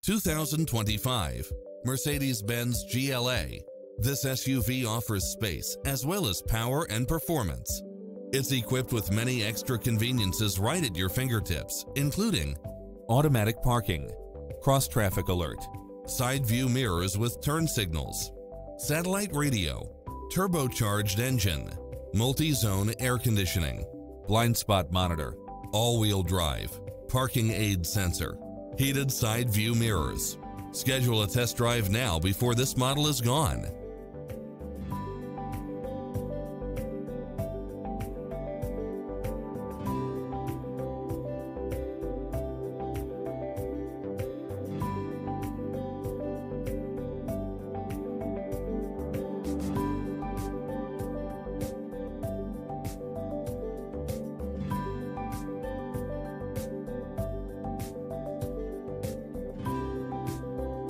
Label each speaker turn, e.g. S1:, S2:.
S1: 2025 Mercedes-Benz GLA. This SUV offers space as well as power and performance. It's equipped with many extra conveniences right at your fingertips, including automatic parking, cross-traffic alert, side view mirrors with turn signals, satellite radio, turbocharged engine, multi-zone air conditioning, blind spot monitor, all-wheel drive, parking aid sensor, heated side view mirrors. Schedule a test drive now before this model is gone.